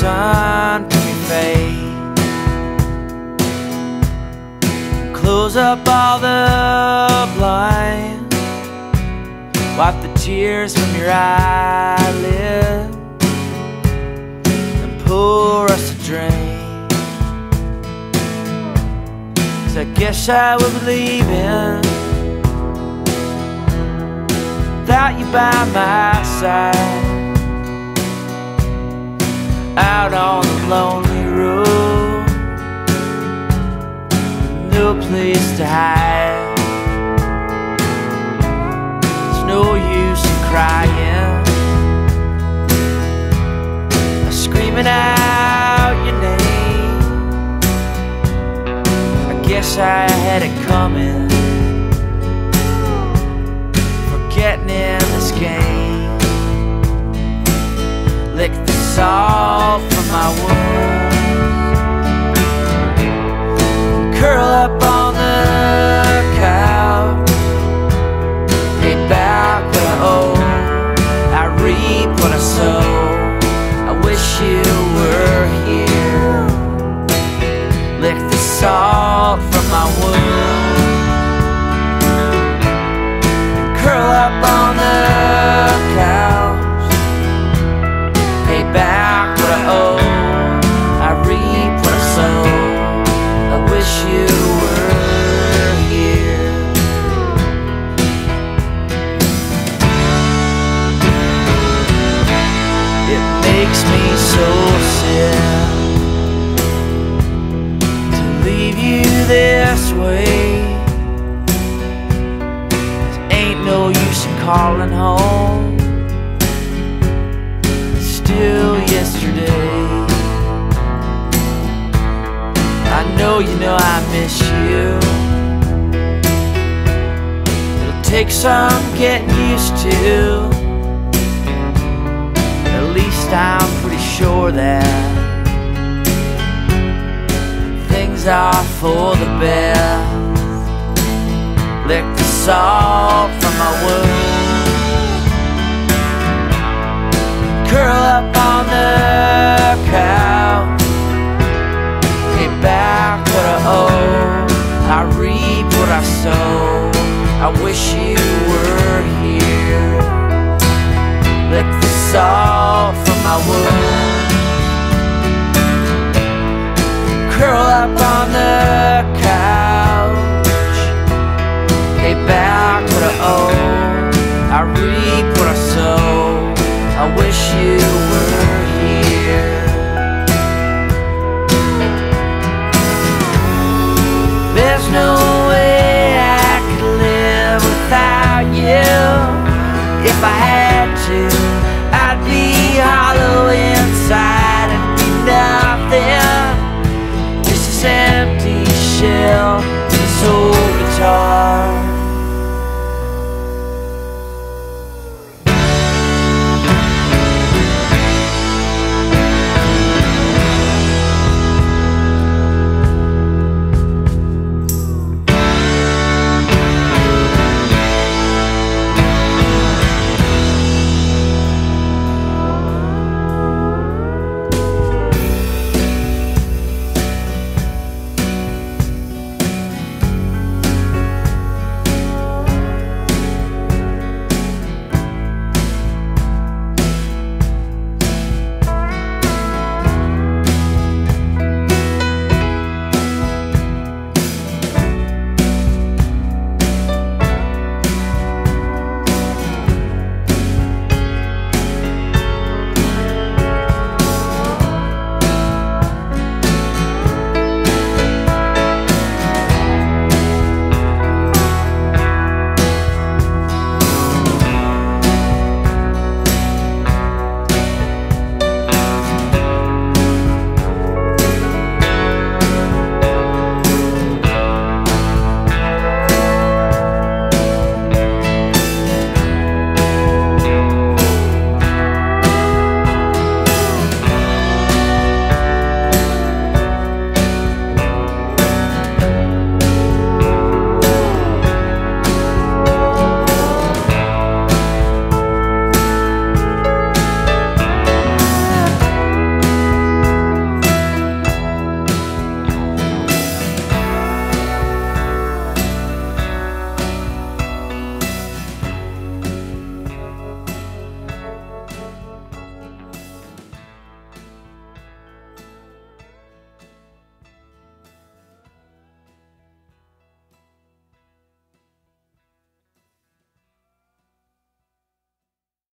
sun from your face. Close up all the blinds, wipe the tears from your eyelids, and pour us a drink. 'Cause I guess I would be leaving without you by my side, out on the lonely road, no place to hide. There's no use in crying, screaming out your name. I guess I had it coming, getting in this game. Lick the salt from my wounds, curl up on the couch, pay back what I owe, I reap what I sow. I wish you were here. Lick the salt from my wounds, curl up on the couch, pay back what I owe, I reap what I sow. I wish you were here. It makes me so sad to leave you this way. No use in calling home, it's still yesterday. I know you know I miss you. It'll take some getting used to. At least I'm pretty sure that things are for the best. Lick the salt from my wounds, curl up on the couch, pay back what I owe, I reap what I sow. I wish you were here. Lick the salt from my wounds, curl up on the couch, pay back what I owe, I reap what I sow. I wish you